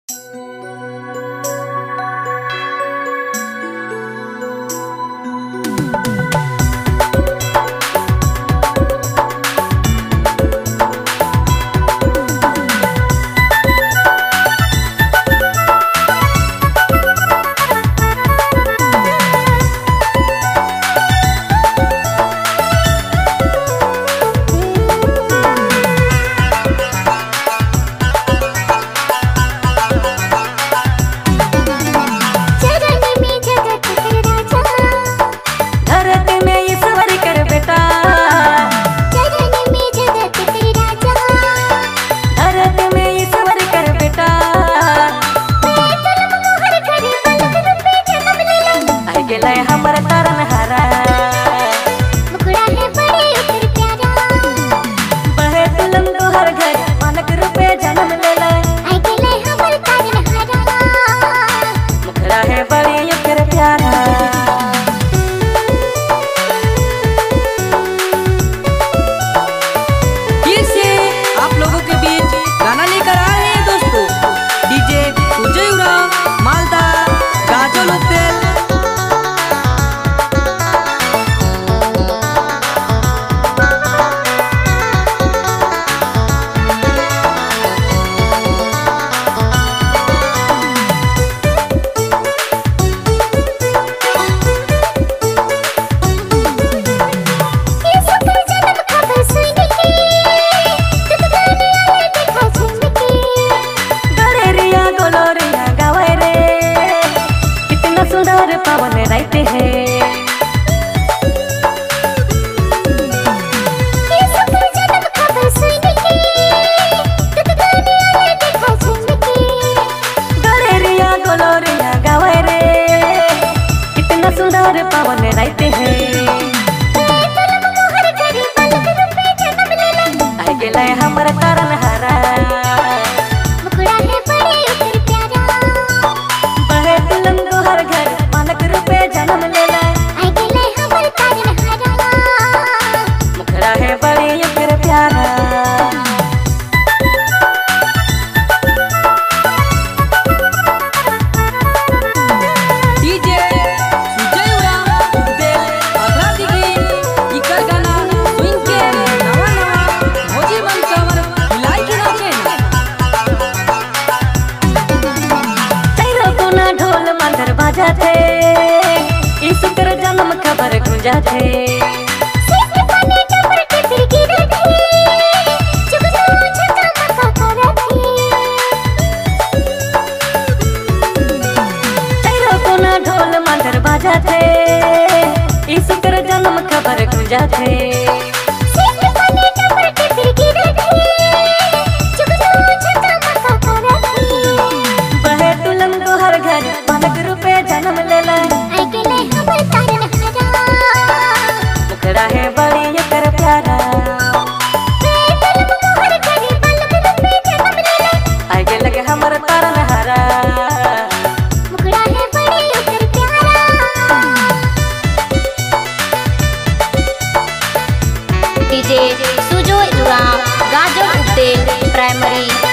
हमर तरन हरा मुखड़ा है बड़े उतर प्यारा बहे तुलम तोहर घर मानक रूपे जन्म लेला आई गेले हमर तरन हरा मुखड़ा है बड़े उतर प्यारा। फिर से आप लोगों के बीच गाना लेकर आए हैं दोस्तों, डीजे सुजय उरांव मालदा गाजल उपदेल। पावन रहते हैं गलेरिया गोलोरिया गावे रे कितना सुंदर पावन रहते हैं आई गेले हमर तरन हरा मुखड़ा है बड़े उतर प्यारा बहे तुलम तोहर घर रूपे जन्म लेला आई गेले हमर तरन हरा मुखड़ा है बड़ी उकर प्यारा। डीजे सुजय उरांव उपदेल आगरा दिगी इकर गाना सुन के नवा नवा भोजी बन कमर हिलाई के नाचे तेरो कोना ढोल मंदर बाजा थे यीशु कर जन्म खबर गुंजा थे तेरो कोना ढोल मंदर बाजा थे यीशु कर जन्म खबर गुंजा थे बहे तुलम तोहर घर मानक रूपे जन्म लेला आई गेले हमर तरन हरा मुखड़ा है बड़ी उकर प्यारा आई गेले हमर तरन हरा मुखड़ा है बड़े उतर प्यारा। डीजे सुजय उरांव गाजल उपदेल प्राइमरी